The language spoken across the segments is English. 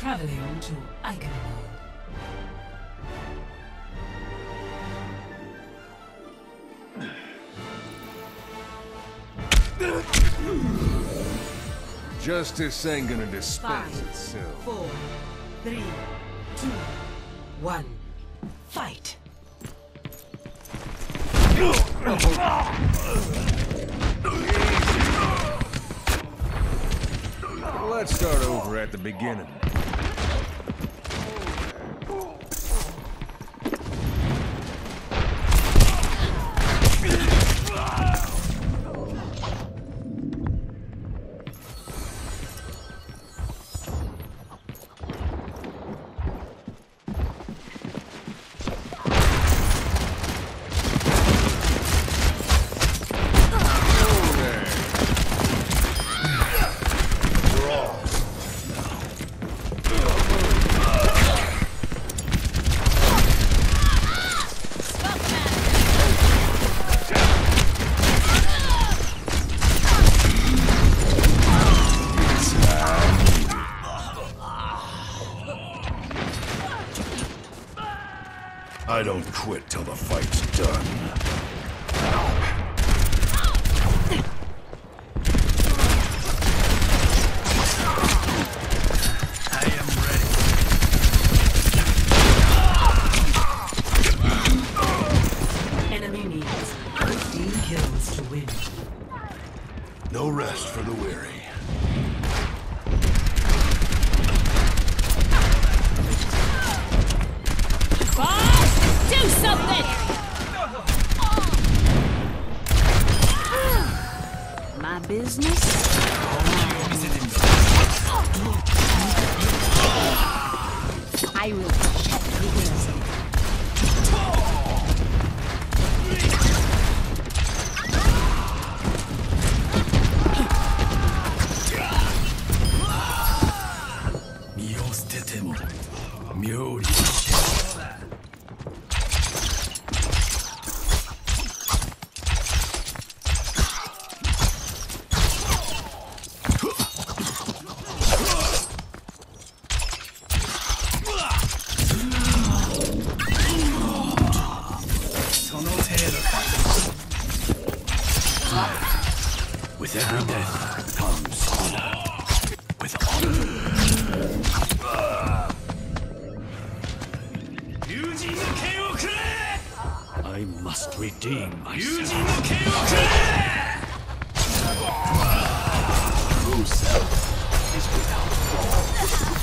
Traveling to Icon Justice ain't gonna dispense 5, itself. 4, 3, 2, 1. Fight! Let's start over at the beginning. I don't quit till the fight's done. I am ready. Enemy needs 15 kills to win. No rest for the weary. Do something! My business? I will check the innocent. With every death comes honor. With honor. I must redeem myself. True self is without flaw.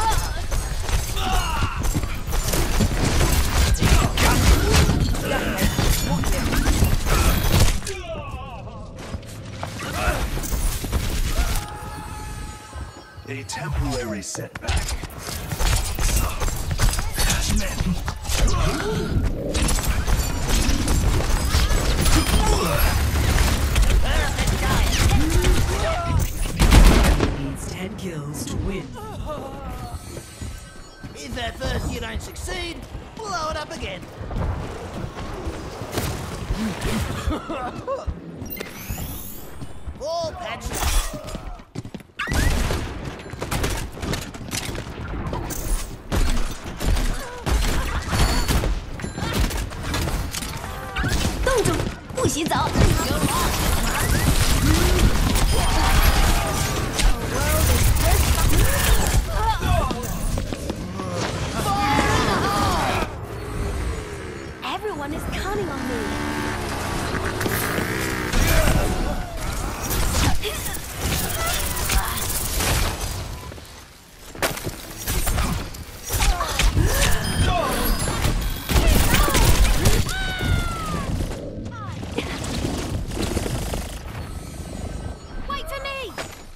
A temporary setback. Needs 10 kills to win. If at first you don't succeed, blow it up again. All patched up. Everyone is counting on me. Wait for me!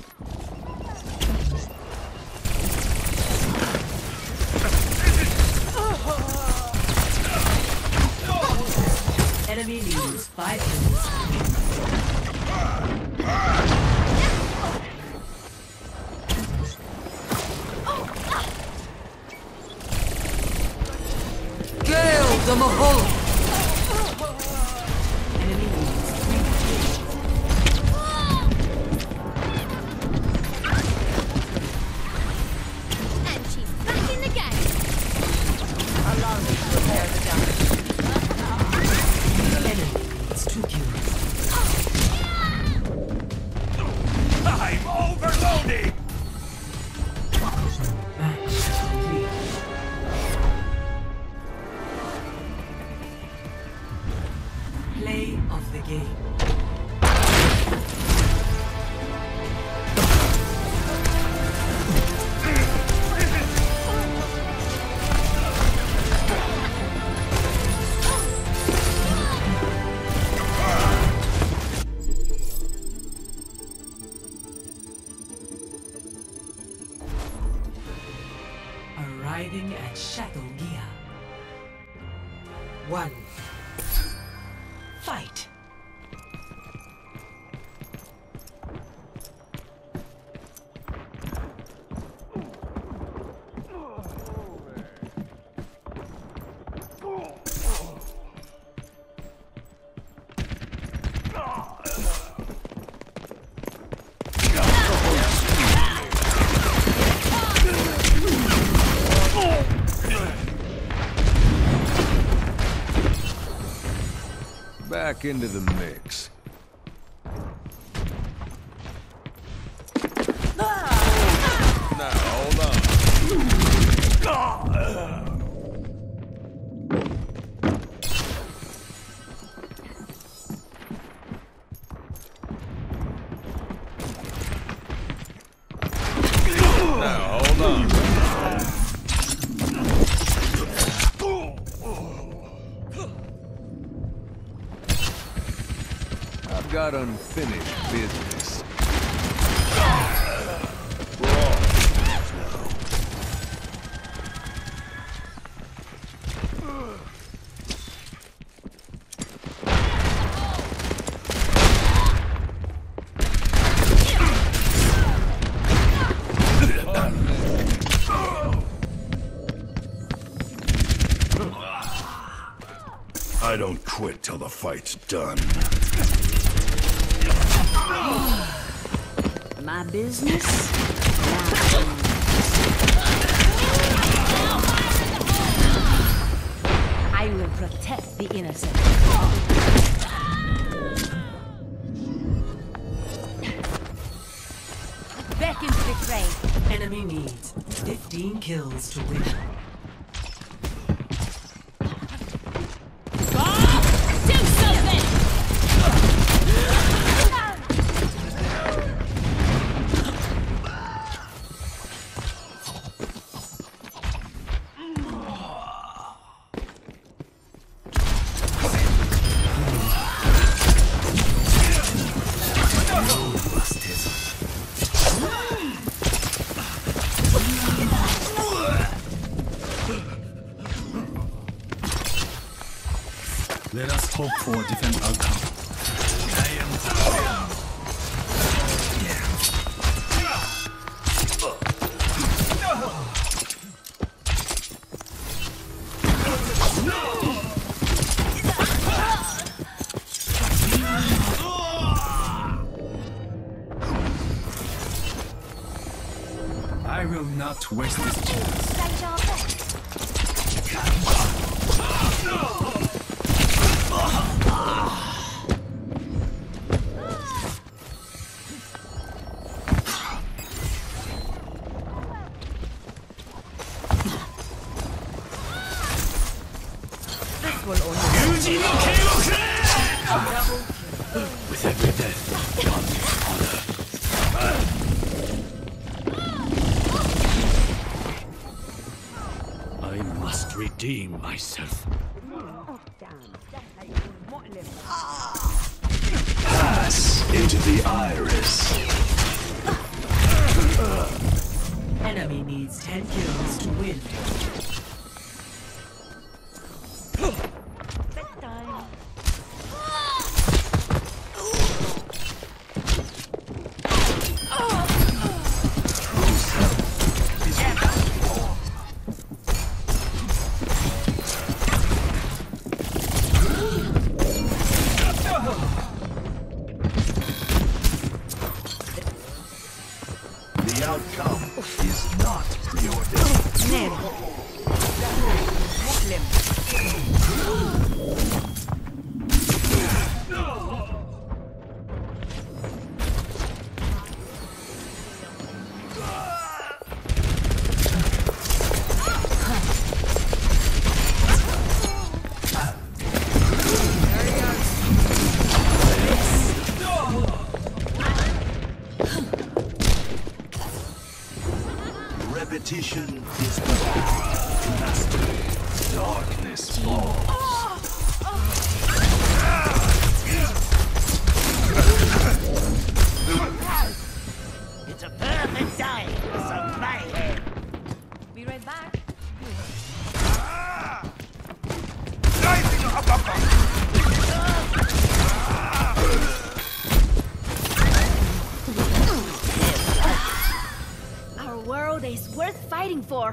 Enemy needs 5 kills. Gale the Mahal! Enemy needs 3 kills. And she's Play of the game. Arriving at Shadow-Gia. 1. Fight. Back into the mix. Now, hold on. Now, hold on. I've got unfinished business. We're all friends now. I don't quit till the fight's done. My business? I will protect the innocent. Back into the fray. Enemy needs 15 kills to win. Do something! Let us hope for a different outcome. I will not waste this chance. With every death comes honor. I must redeem myself. Pass into the iris. Enemy needs 10 kills to win. The outcome is not preordained. Never. Competition is the path to mastery. Darkness falls. It's a perfect day for some mayhem. Be right back. Our world is worth fighting for.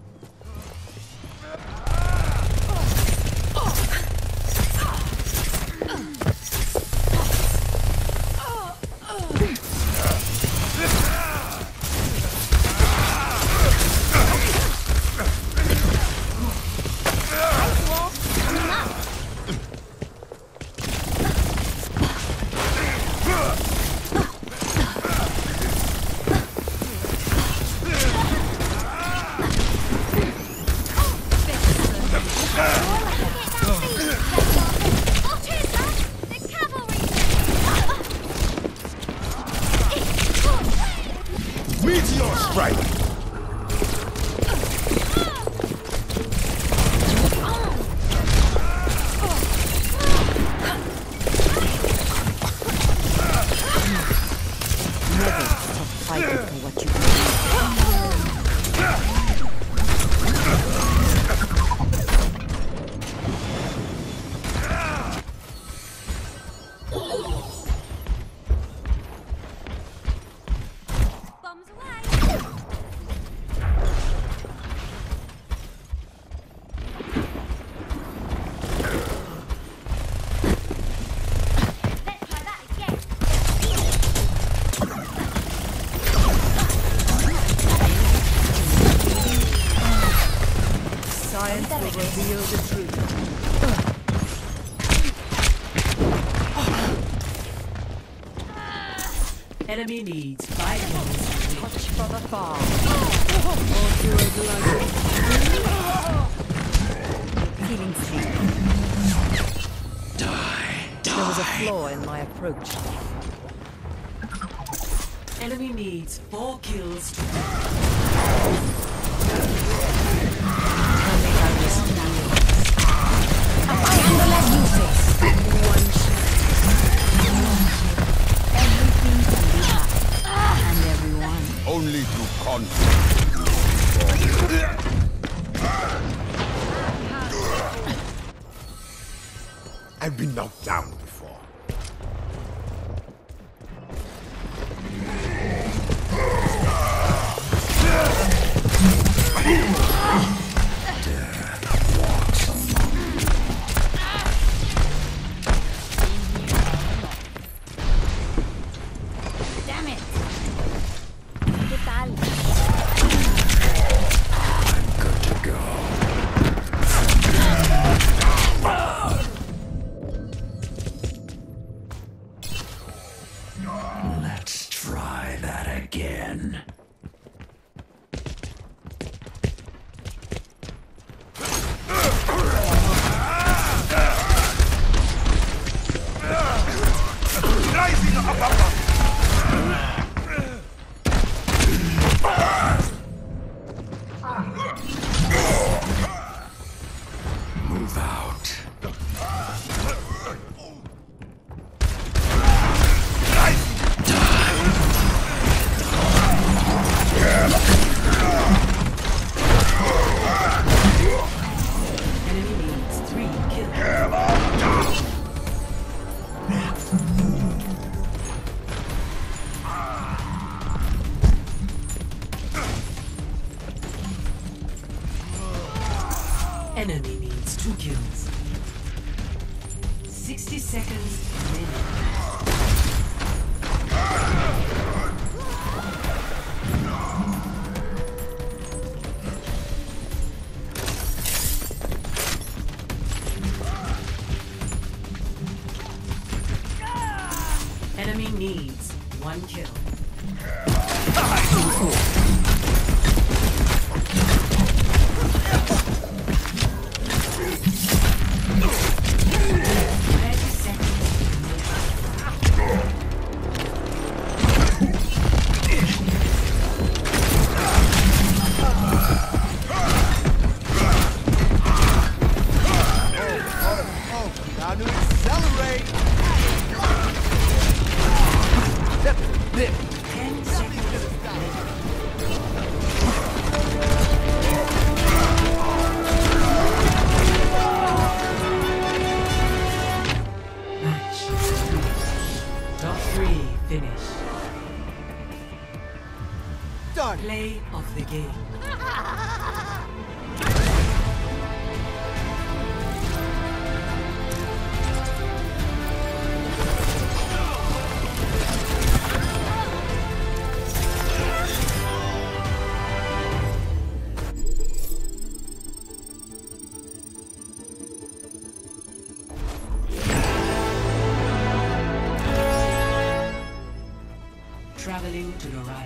Meteor strike! Never stop fighting for what you Bombs away. Let's try that again. Science will reveal the truth. Enemy needs 5 minutes. Touch from afar. Feeling sleepy. There was a flaw in my approach. Enemy needs 4 kills to Only through conflict. I've been knocked down before. Damn it. ¿Qué tal? Good to go. Let's try that again. Move out. enemy needs 3 kills. Enemy needs 2 kills. 60 seconds remaining. Enemy needs 1 kill. Accelerate! 10 seconds. Match 3. Top 3 finish. Done! Play of the game. Traveling to Dorado.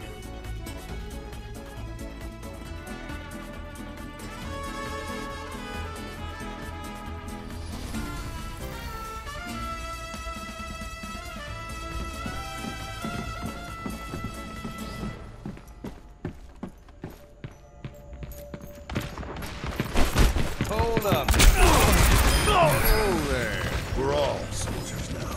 Hold up. Oh, there. We're all soldiers now.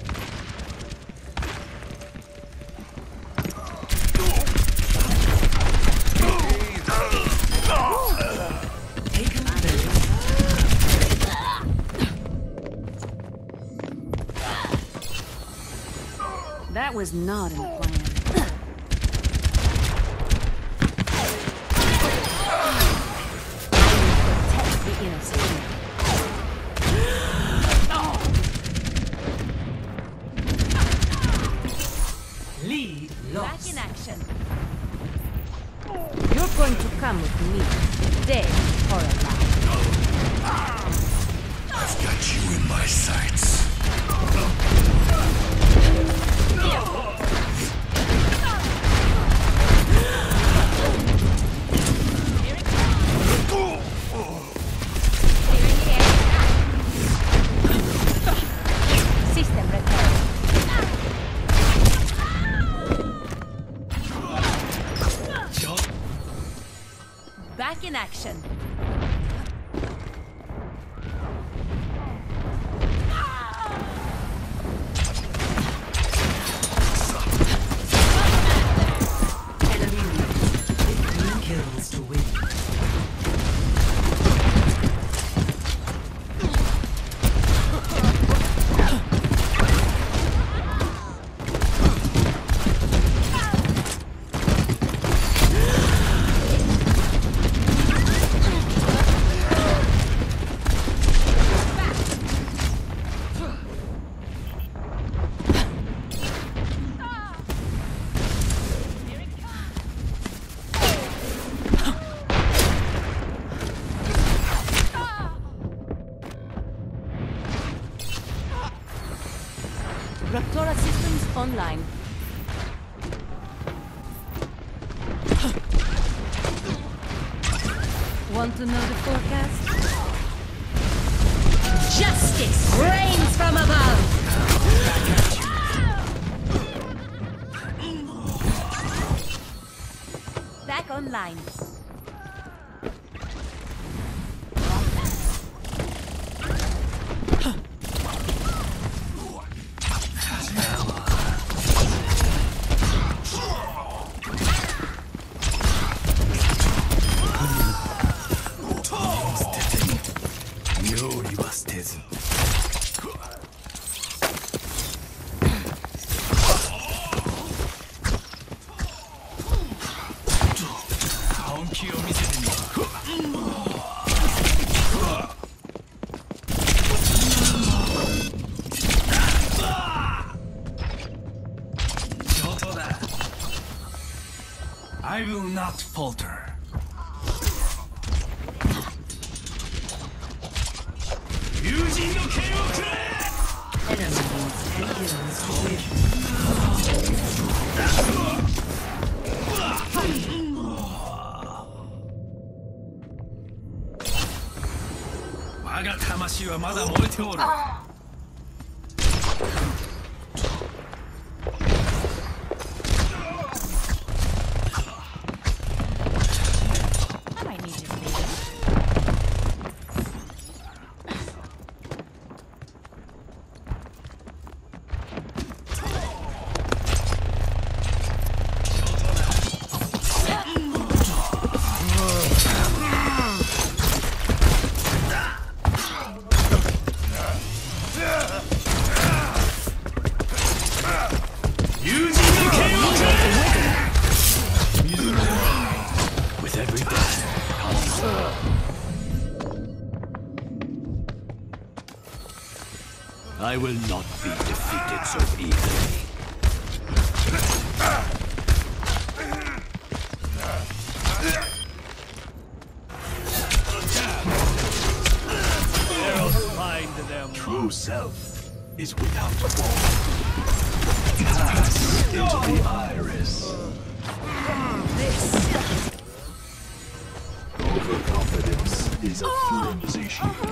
Taken the That was not in the plan. Protect the innocent. lead Back lost. in action. You're going to come with me, dead or alive. I've got you in my sights. System repair. Back in action. Enemy lead. 15 kills to win. Raptora systems online. Want to know the forecast? Justice reigns from above! Back online. I will not falter. Enemy needs 10 kills to win. My 魂はまだ燃えておる。 I might need you. Later. 5 I will not be defeated so easily. Find them. True self is without form. Pass into the iris. Overconfidence is a flimsy shield.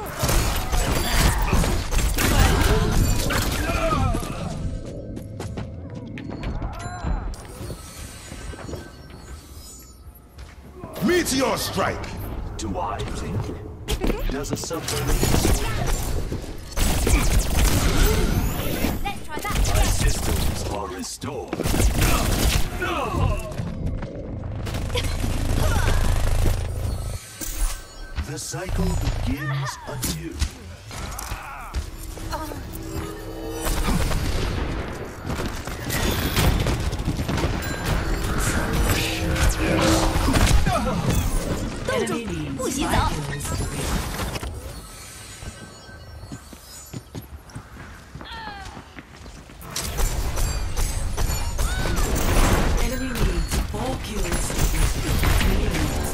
Meteor strike! Do I think? Does a submarine Let's try that. my systems are restored? The cycle begins anew. Enemy needs 不洗澡。 5 kills to win. Enemy needs 4 kills to win. Enemy needs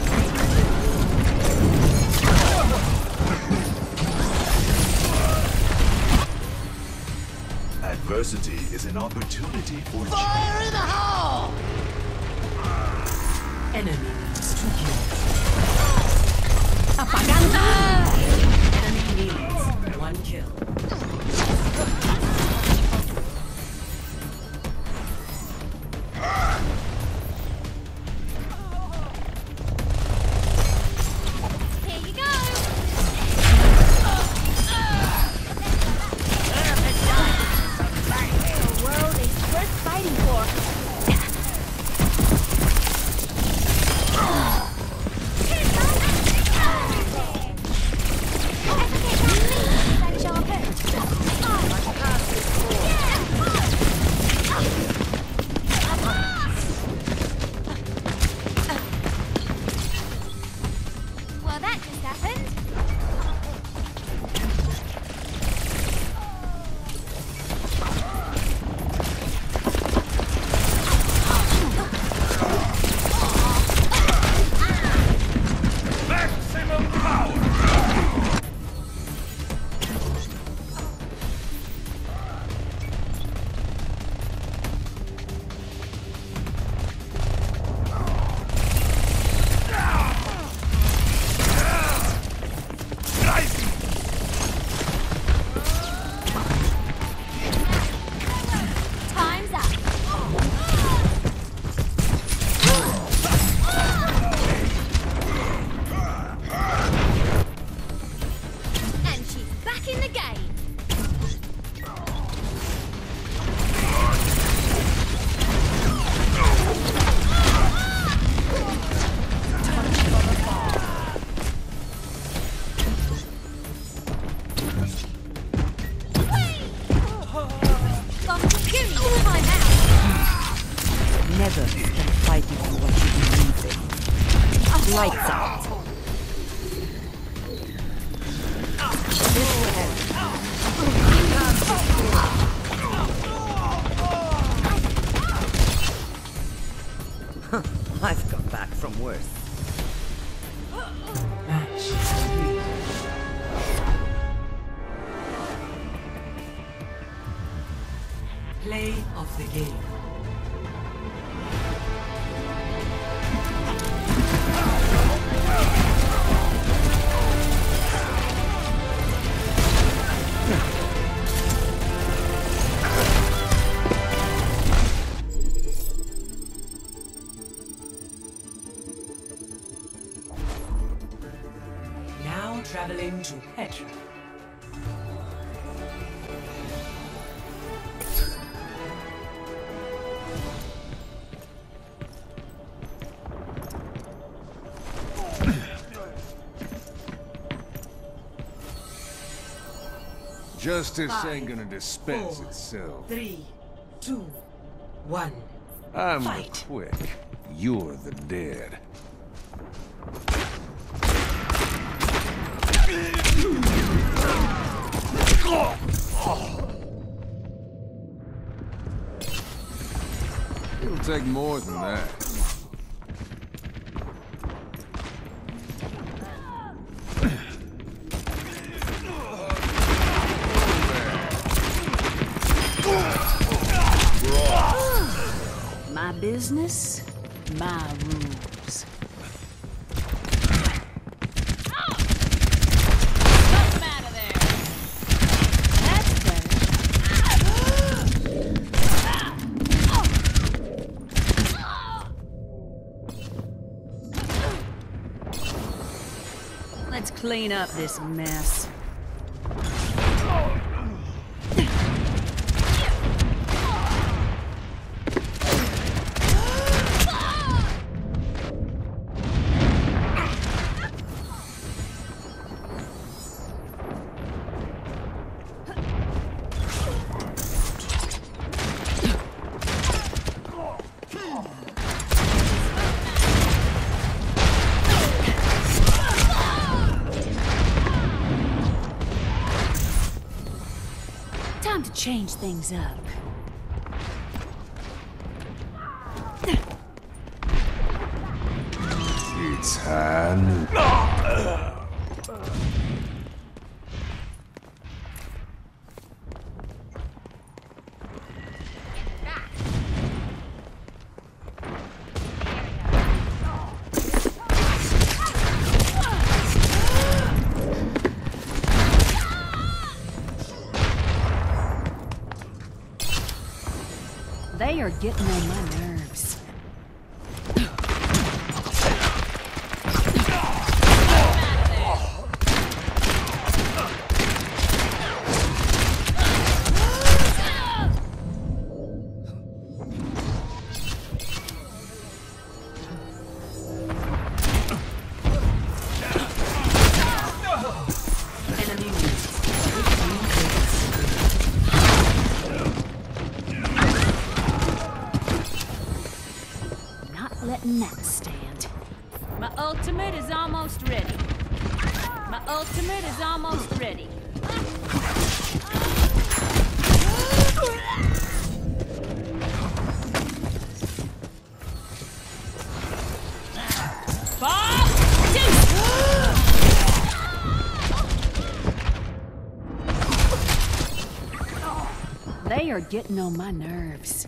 3 kills. Adversity is an opportunity for Fire in the hole! Enemy needs 2 kills. Apagando. Enemy needs 1 kill. Here you go. The world is worth fighting for. Well, that just happened. Maximum power! Time's up. And she's back in the game. Got to give me time out. Never can fight you for what you believe in. Lights out. I've come back from worse. Match complete. Play of the game. Now traveling to Petra. Justice 5, ain't gonna dispense 4, itself. 3, 2, 1. I'm Fight. quick. You're the dead. take more than that. My business, my rules. Let's clean up this mess. Time to change things up. It's Han. They are getting on my nerves. Letting that stand. My ultimate is almost ready. My ultimate is almost ready. They are getting on my nerves.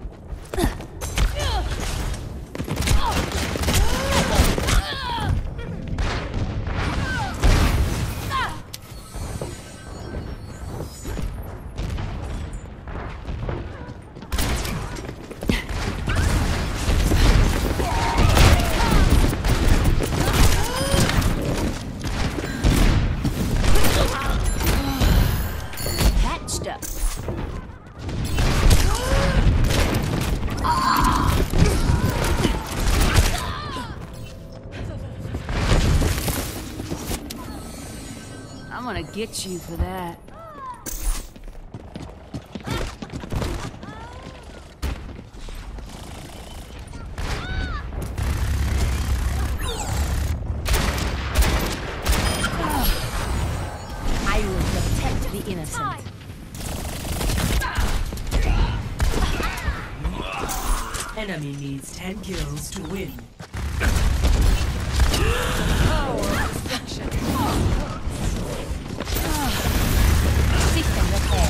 I'm gonna get you for that. I will protect the innocent. Enemy needs 10 kills to win. System repair.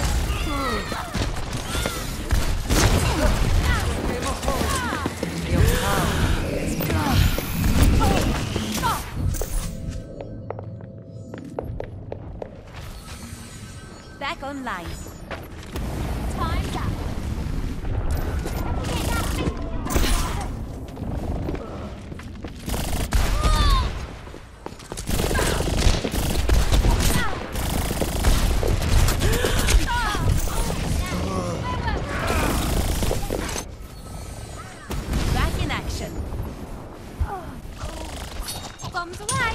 Your power is gone. Back online. Time's up. Bombs away!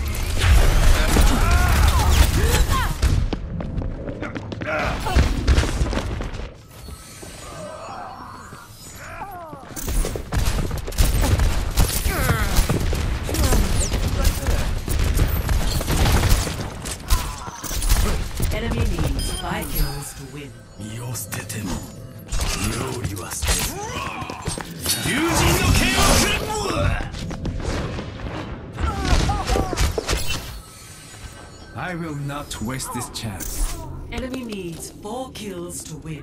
Enemy needs 5 kills to win. 身を捨てても料理は捨てず I will not waste this chance. Enemy needs 4 kills to win.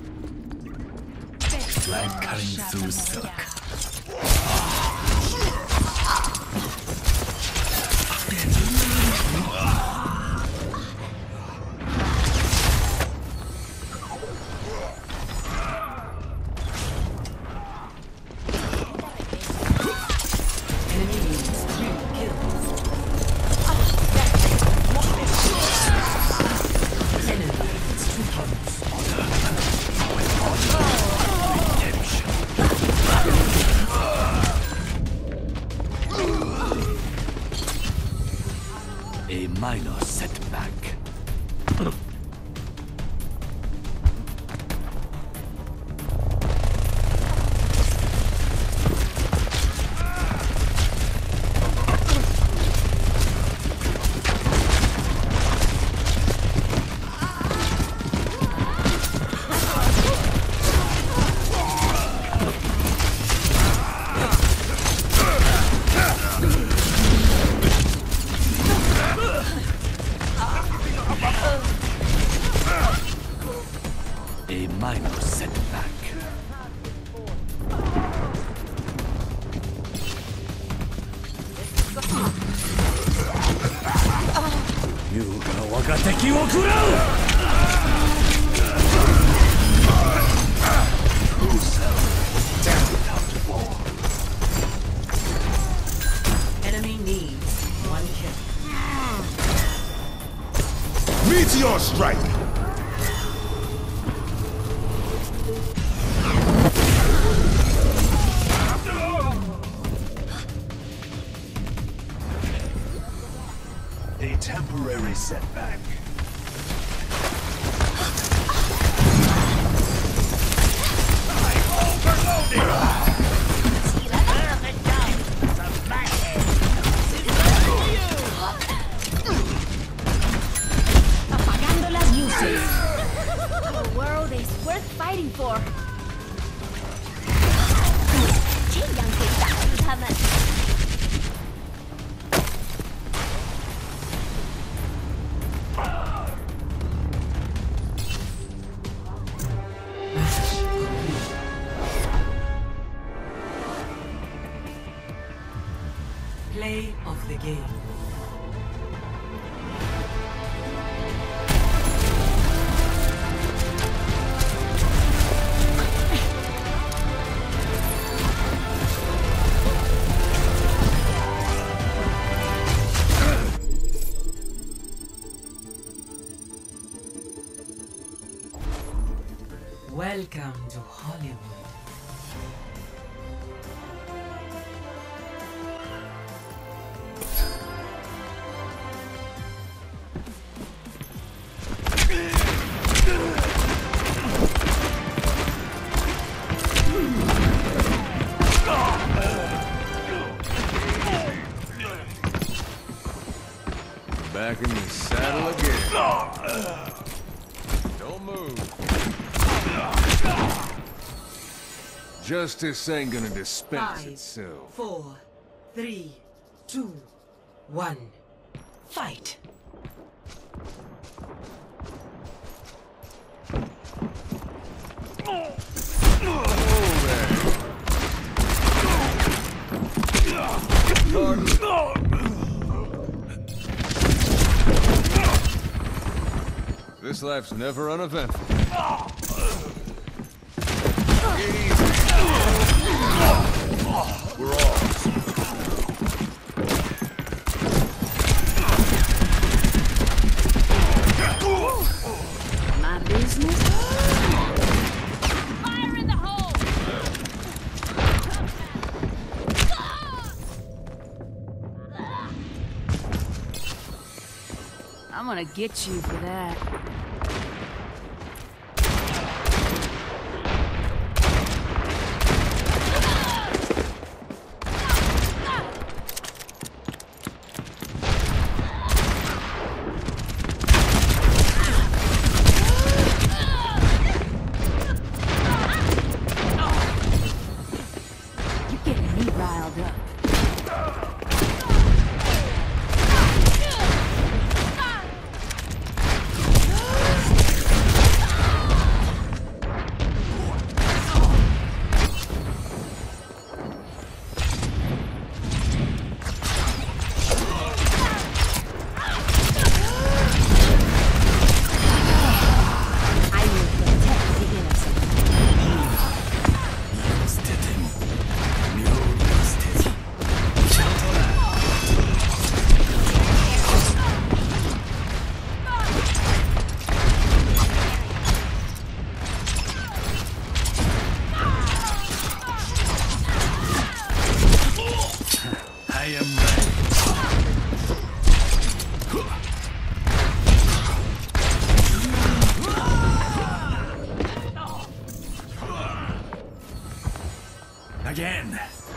Like cutting through silk. A minor setback. A minor setback. Enemy needs 1 kill. Meteor strike! A temporary setback. Perfect time for some mayhem. Apagando las luces. Our world is worth fighting for. Play of the game. Welcome to Hollywood. Back in the saddle again. Don't move. Justice ain't gonna dispense 5, itself. 4, 3, 2, 1. Fight. This life's never uneventful. We're all. My business? Fire in the hole! I'm gonna get you for that. again.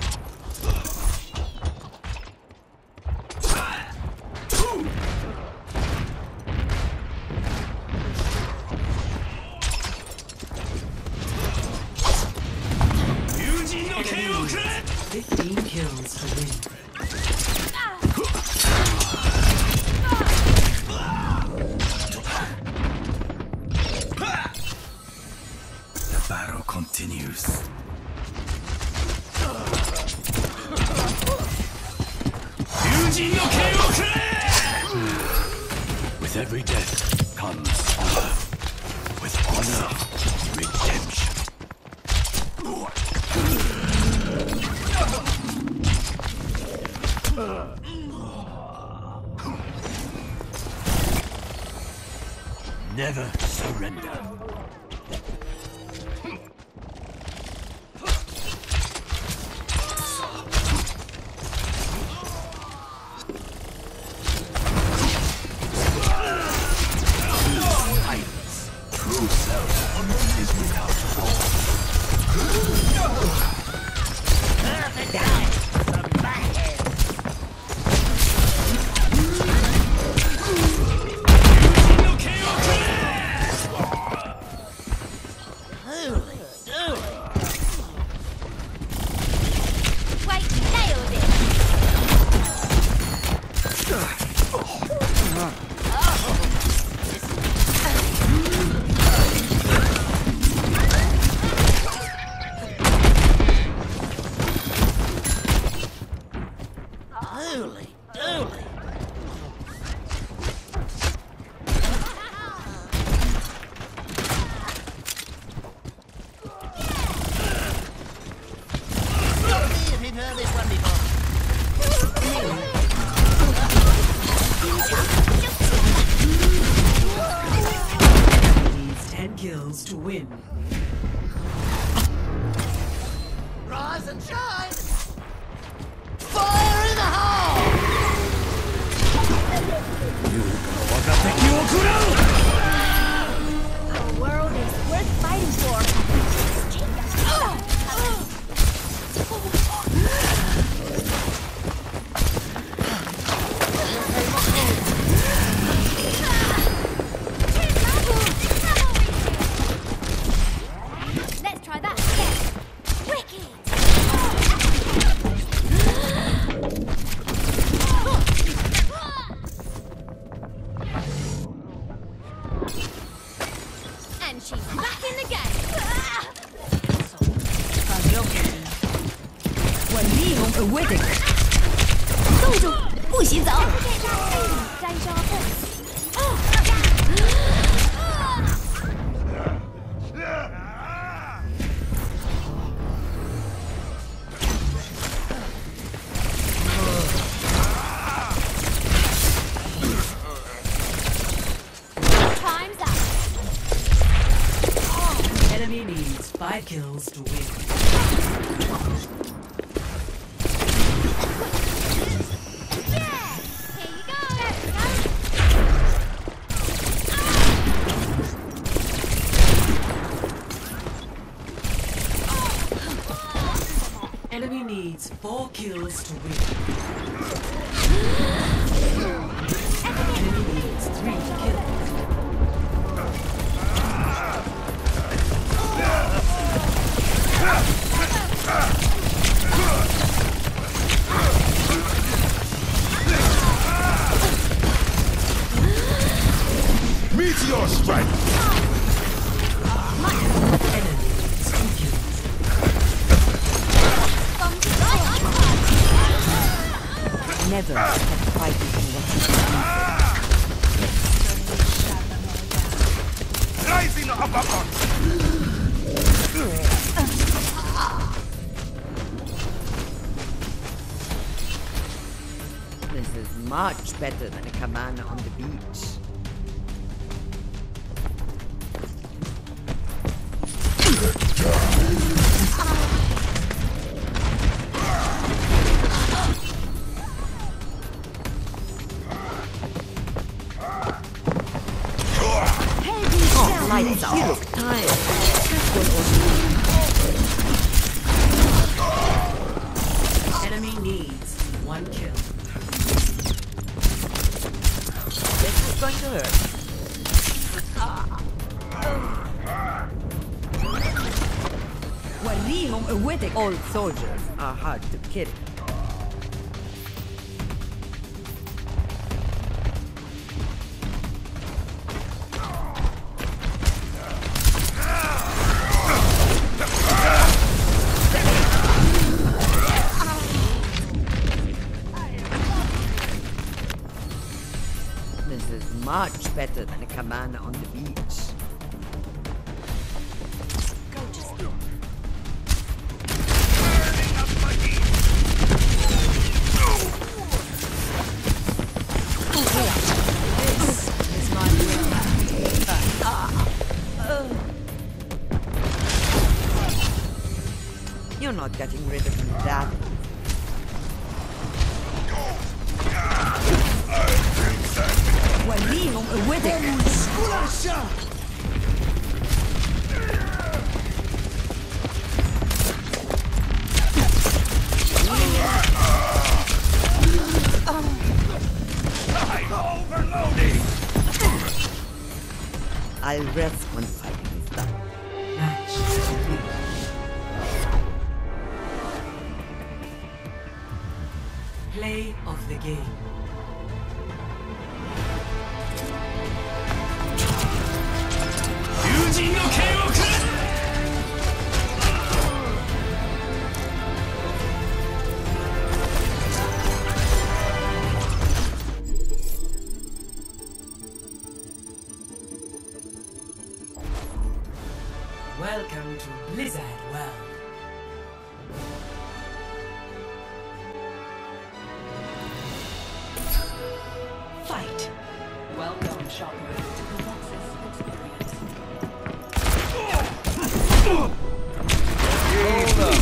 Enemy 15 kills to win. The battle continues. With every death comes honor. With honor, redemption. Never surrender. True self is without fault. Perfect time for mayhem. Holy dooly. Wait, nailed it! Holy dooly. Stop me if you've heard this one before. Needs 10 kills to win. Rise and shine. Fire in the hole. Our world is worth fighting for. Let's try that again. Wicked! And she's back in the game. 我利用 a wedding。 冻住，不许走！摘抓后。Time's up. Enemy needs 5 kills to win. Here you go. Enemy needs 4 kills to win. Enemy needs 3 kills. Meteor strike! Enemy needs 2 kills. Never have fighting for what you Rising above This is much better than a cabana on the beach. Oh, lights out. You look tired. needs 1 kill. This is going to hurt. Old soldiers are hard to kill. This is much better than a cabana on the beach. You're not getting rid of that. I'll rest when fighting is done. Match complete. Play of the game. Welcome to Blizzard World. Fight. Welcome, shopper, to Colossus Experience. Hold up.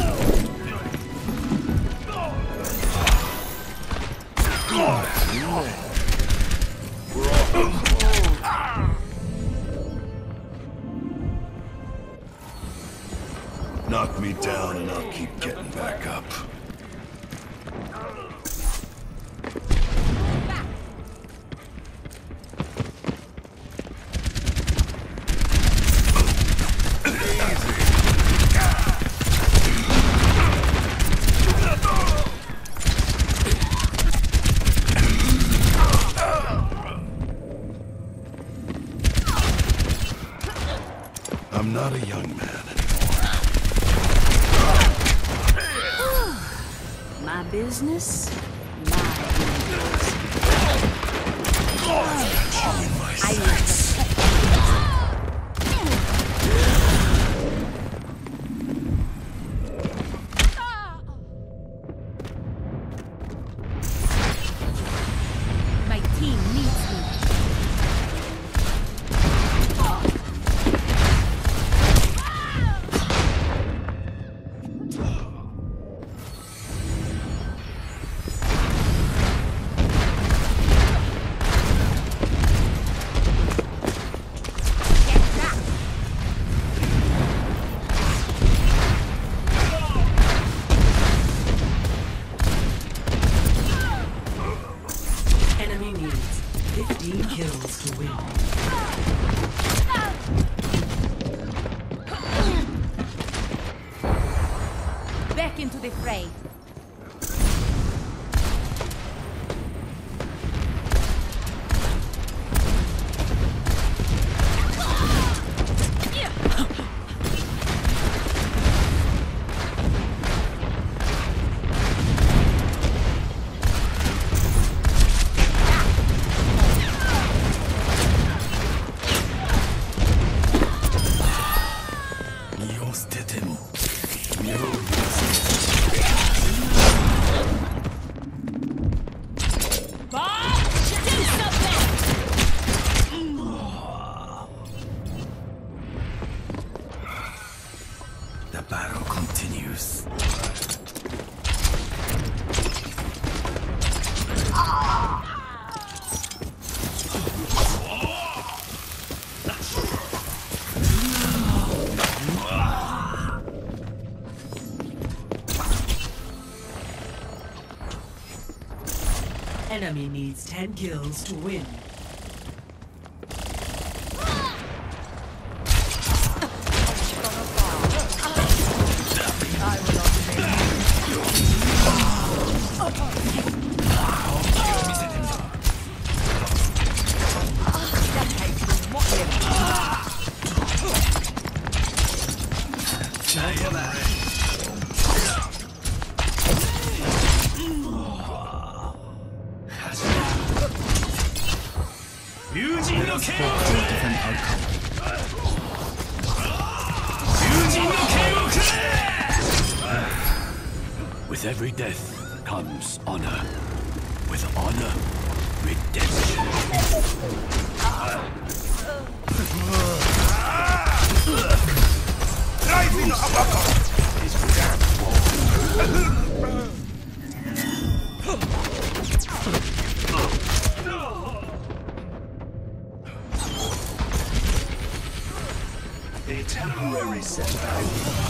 Knock me down and I'll keep getting back up. I'm not a young man anymore. My business, my rules. My team needs me. Enemy needs 15 kills to win. Back into the fray. The battle continues. Enemy needs 10 kills to win. With every death comes honor. With honor, redemption. Driving uppercut is a temporary setback.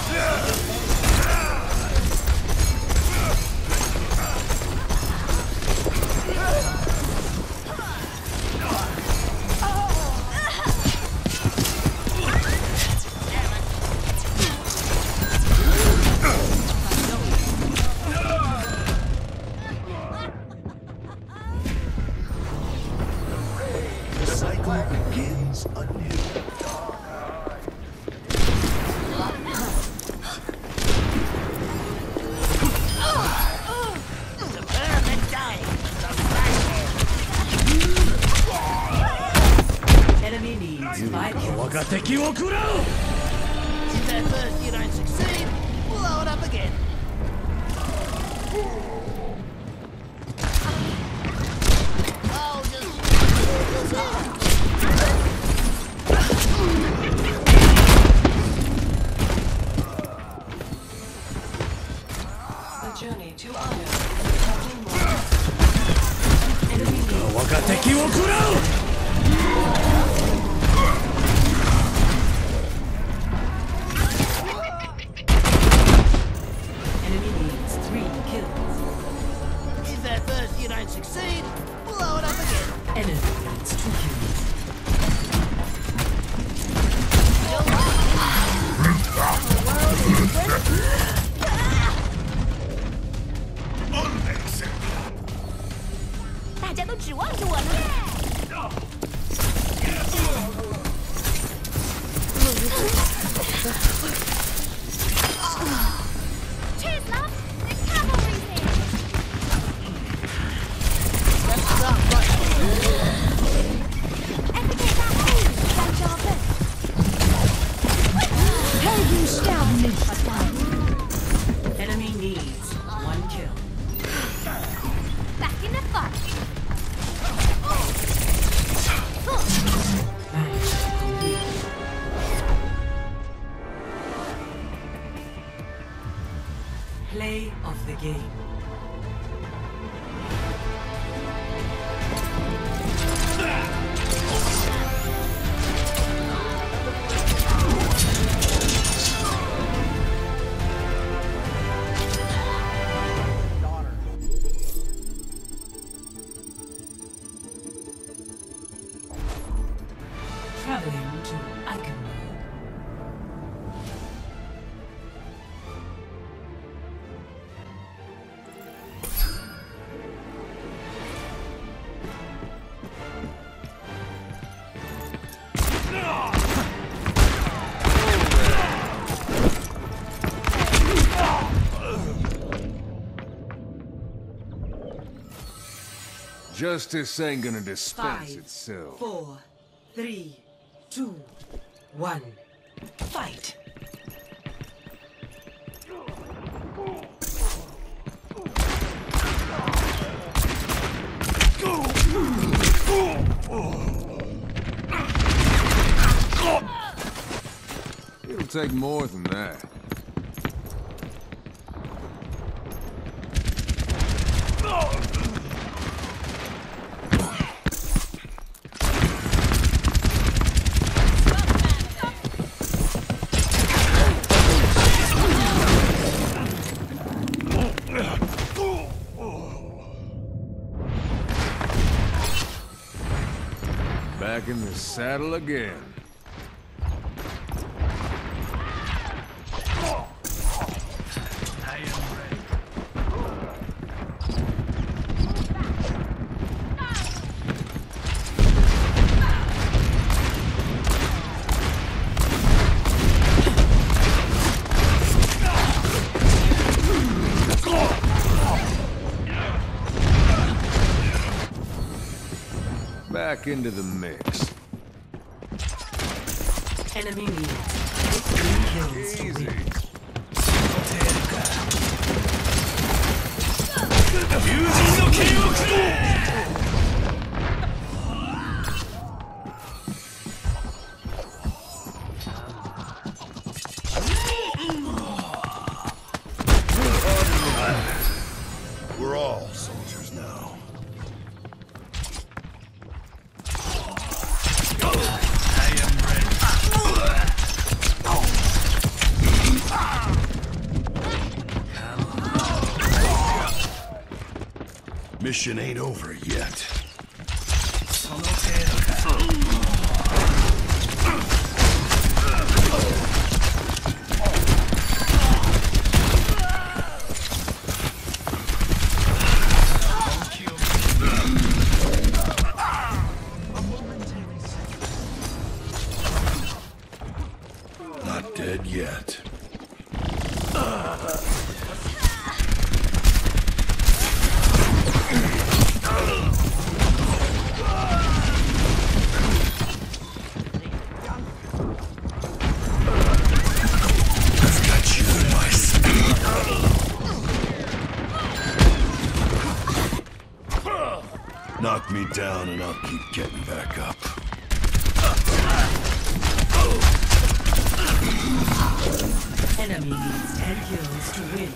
The cycle begins anew. Enemy needs 5 kills. 我が敵を食らう If at first you don't succeed, blow it up again. Oh, The journey to honor is becoming more. Enemy needs 我が敵を食らう Enemy needs 3 kills. If at first you don't succeed, blow it up again. Enemy needs 2 kills. Unacceptable. 大家都指望着我呢。Cheers, love. The cavalry's here. Efficace that aim, Sanjava. Helden sterben nicht. Enemy needs 1 kill. Back in the fight. Match complete. Play of the game. Traveling to Eichenberg. Justice ain't gonna dispense 5, itself. 4, 3, 2, 1. Fight! It'll take more than that. Back in the saddle again. Back into the mix. Enemy needs 3 kills to Easy. win. We're all soldiers now. Mission ain't over yet. Not dead yet. Knock me down and I'll keep getting back up. Enemy needs 10 kills to win.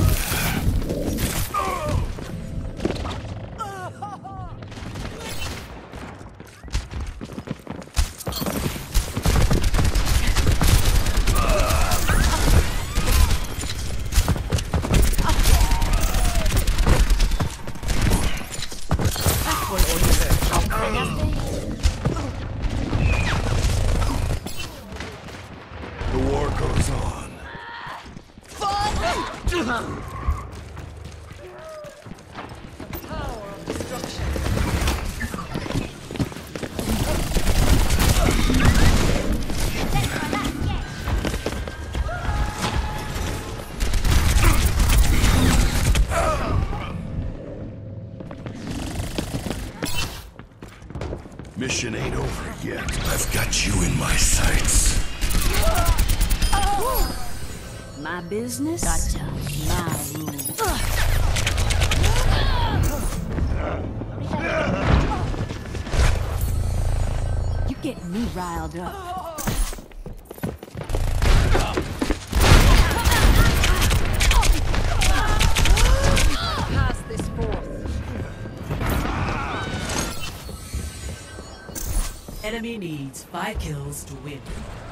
The war goes on. Mission ain't over yet. I've got you in my sights. My business, gotcha. My rules. You getting me riled up. Pass this forth. Enemy needs 5 kills to win.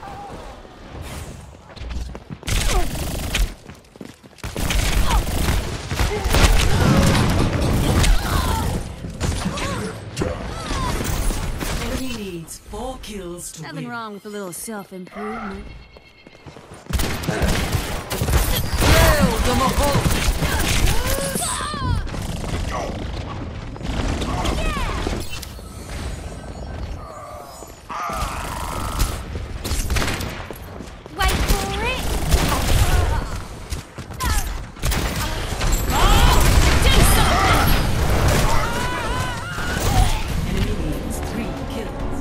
Enemy needs 4 kills to Nothing win. wrong with a little self-improvement. Wait for it! Do something! Enemy needs 3 kills.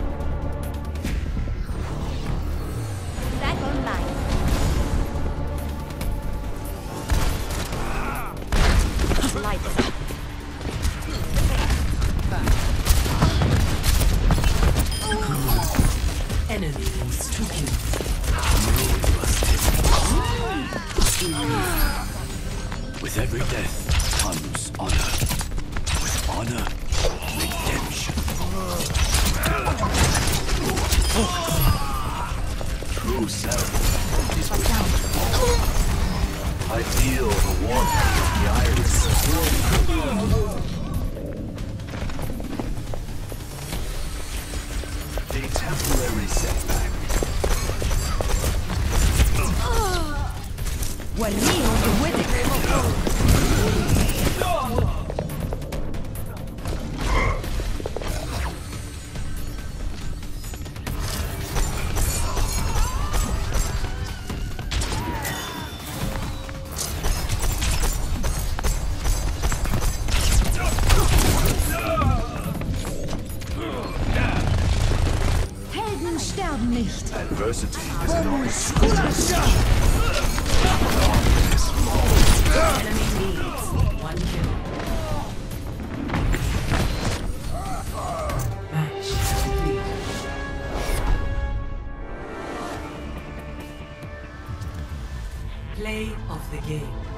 Back online. Lights out. Enemy needs 2 kills. With every death comes honor. With honor, redemption. True self is without. I feel the warmth of the iris. temporary setback. وليه بودك. Helden sterben nicht. Adversity is an opportunity. Enemy leads. 1 kill. Match complete. Play of the game.